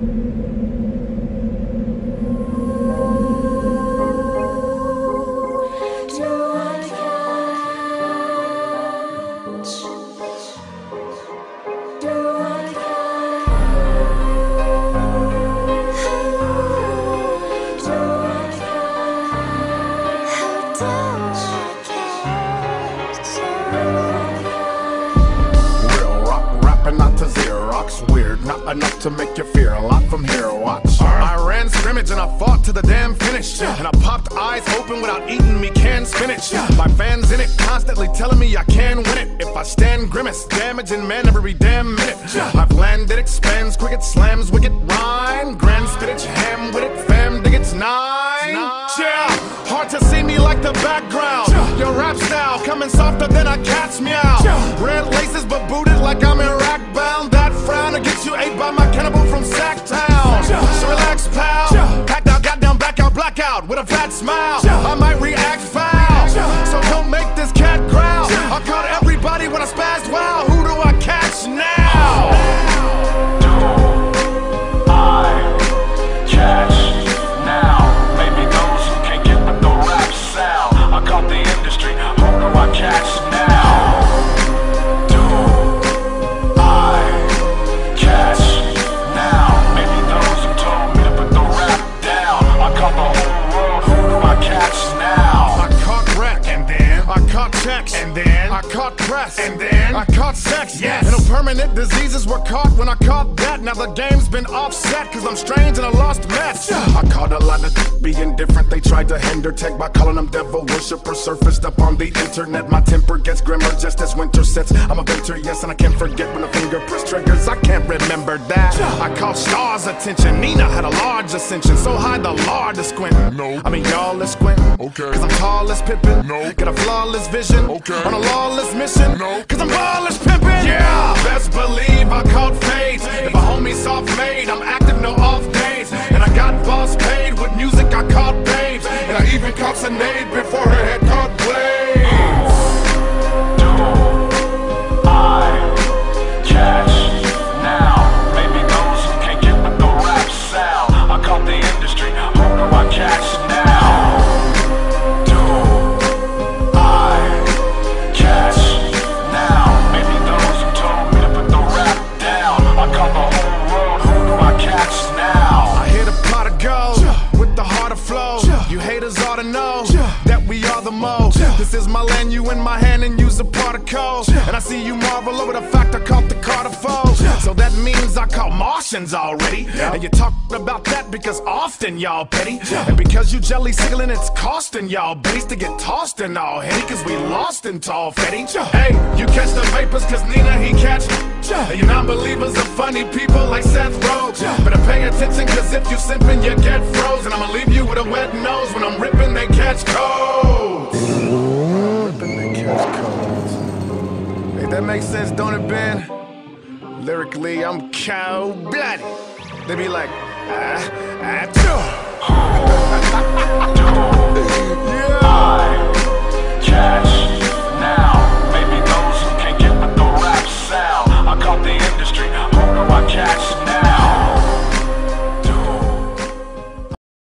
Weird, not enough to make you fear a lot from here, watch. I ran scrimmage and I fought to the damn finish, and I popped eyes open without eating me canned spinach. My fans in it constantly telling me I can win it if I stand grimace, damaging man every damn minute. I've landed, expands, cricket slams, wicked rhyme, grand spinach, ham with it, fam, dig it's nine. Yeah, hard to see me like the background. Your rap style coming softer than a cat's meow. Red laces but booted like I'm Iraq bound. That frown to get you ate by my cannibal from Sacktown. So relax, pal. Packed out, goddamn blackout, blackout with a fat smile. I might react foul, so don't make this cat growl. I caught everybody when I spazzed. Wow, who do I catch now? Do I catch now? Maybe those who can't get with the rap sound. I caught the industry. Who do I catch now? Do I catch now? Maybe those who told me to put the rap down. I caught the whole world. Who do I catch now? I caught wreck, and then I caught checks, and then I caught press, and then I caught sex. Yes. And permanent diseases were caught when I caught that. Now the game's been offset, cause I'm strange and a lost mess. I caught a lot of being different. They tried to hinder tech by calling them devil worshippers. Surfaced up on the internet. My temper gets grimmer just as winter sets. I'm a venture, yes, and I can't forget when the finger press triggers. I can't remember that. I caught stars' attention. Nina had a large ascension, so high the Lord is squinting. No. I mean y'all is squinting. Okay. Cause I'm tall as Pippin. No. Got a flawless vision. Okay. On a lawless mission. No. Cause I'm flawless pimpin'. Yeah. Best believe I caught fades. If a homie soft made, I'm active, no off days. And I got boss paid with music. I caught babes, and I even caught Sinead before her head caught blades. Do I catch now? Maybe those who can't get with the rap sound. I caught the industry. Who do I catch now? Do I catch now? Maybe those who told me to put the rap down. I caught the whole world. Who do I catch now? I hit a pot of gold with the heart of flow. You haters ought to know that we are the mo. This is my land, you in my hand, and use a particle. And I see you marvel over the fact I caught the Carter foe. So that means I caught Martians already. And you talk about that because often y'all petty. And because you jelly siggling, it's costing y'all base to get tossed and all heady. Cause we lost in tall fetty. Hey, you catch the vapors cause Nina he catch. And you non-believers are funny people like Seth Rhodes. Better pay attention cause if you simping you get froze. And I'ma leave you with a wet nose. When I'm ripping they catch colds. Ripping they catch colds. Hey, that makes sense, don't it, Ben? Lyrically, I'm cold-blooded. They be like, yeah.